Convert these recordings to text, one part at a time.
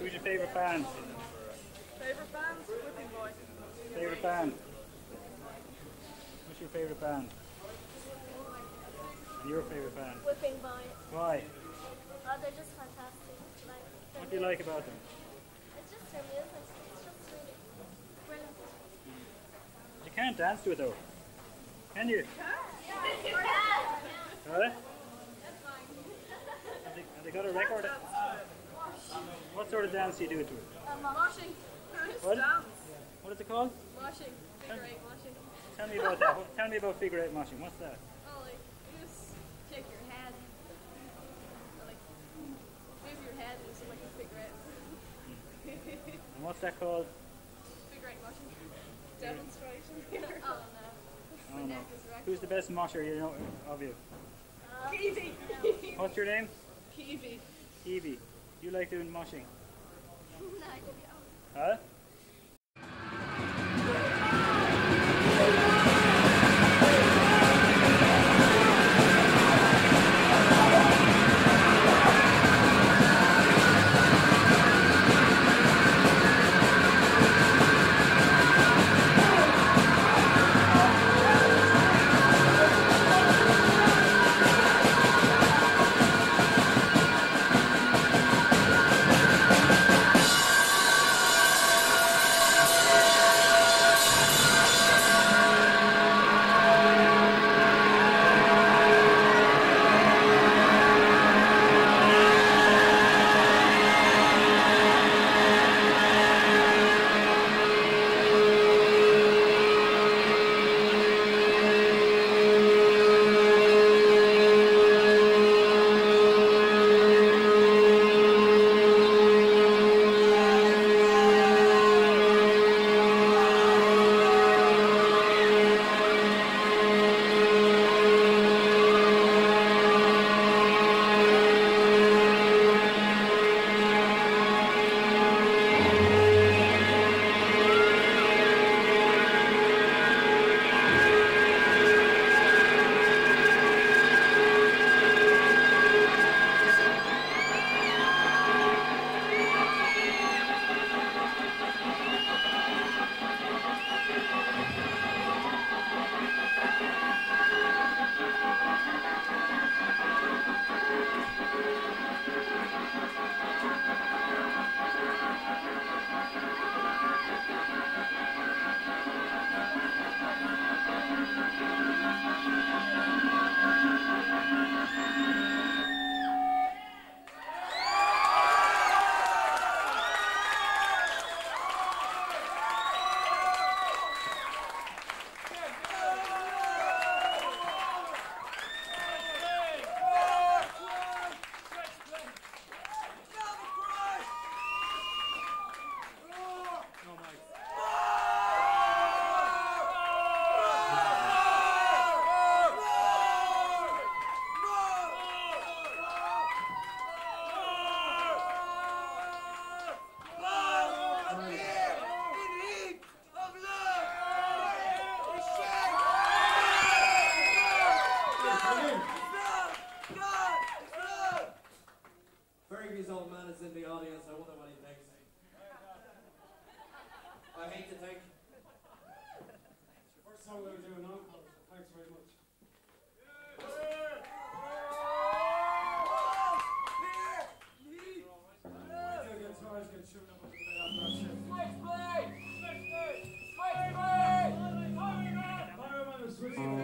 Who's your favourite band? Favourite band? Whipping Boy. Favourite band? What's your favourite band? And your favourite band? Whipping Boy. Why? Oh, they're just fantastic. What do you like about them? It's just their music. It's just really brilliant. You can't dance to it though. Can you? Huh? Have they got a record? What sort of dance do you do to it? Moshing. What? Dance. What is it called? Moshing. Figure eight moshing. Tell me about that. Tell me about figure eight moshing. What's that? Oh, like, you just shake your head. Or, like, move your head into like a figure eight. And what's that called? Figure eight moshing. Demonstration. Oh, no. Oh no. Who's the best mosher you know of you? Peavy. What's your name? Peavy. Evie. You like doing moshing? No, Huh? Fergie's old man is in the audience. I wonder what he thinks. I hate to think. First time we were doing an encore, so thanks very much. Guitars get tuned up a little bit after our shift. Fireman is switching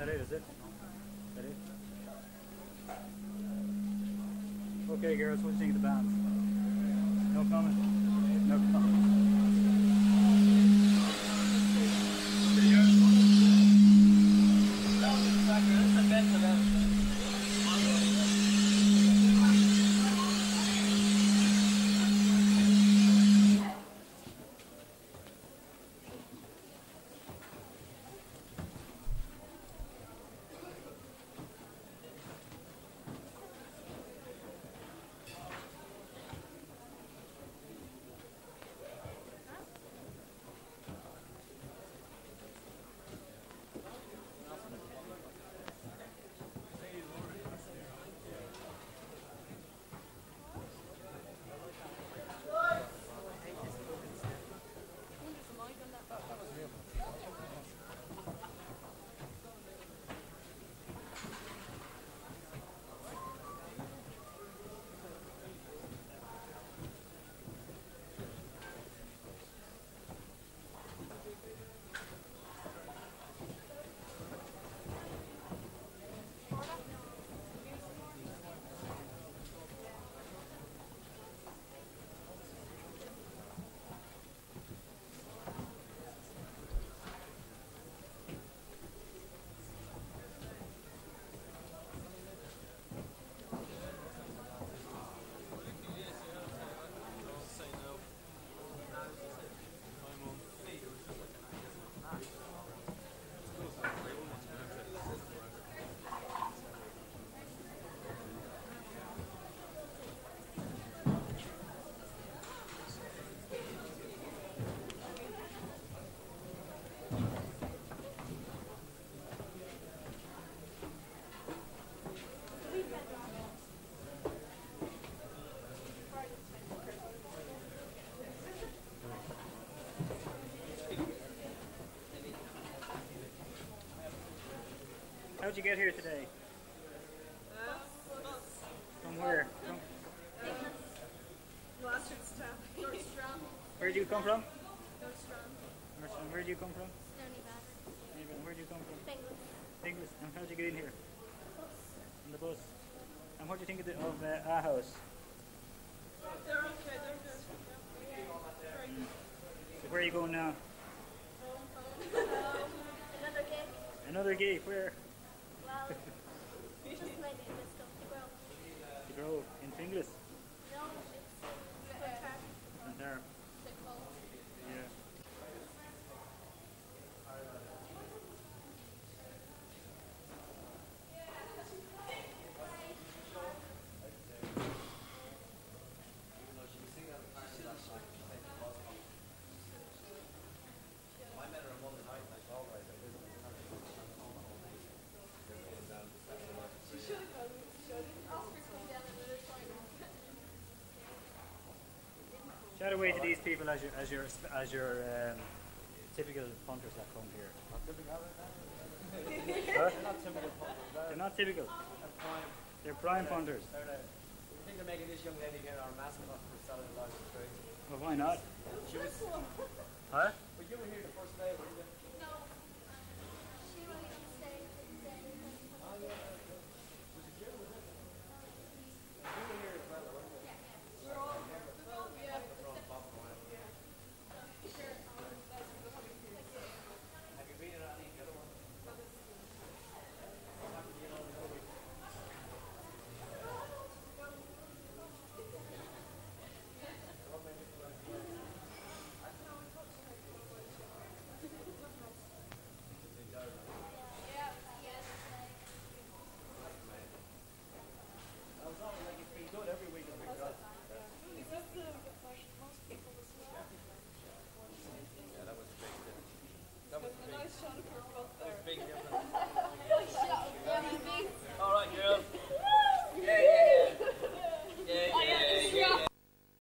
that it, is it? That it? Okay, girls, what do you think of the bands? No comment? No comment. How'd you get here today? From where? Where'd you come from? Nordstrom. Where'd you come from? Where'd you come from? English. And how'd you get in here? On the bus. And what do you think of our house? They're okay, they're good. So where are you going now? Another gig. Another gig, where? Well, just maybe in this stuff to grow. The Grove, in Finglas. No, it's And there. Yeah. Shout away to these people as your typical punters that come here. Huh? They're not typical. They're prime punters. I think they're making this young lady here our mascot for Saturday Live. Well, why not? She was. Huh? But you were here the first day, weren't you?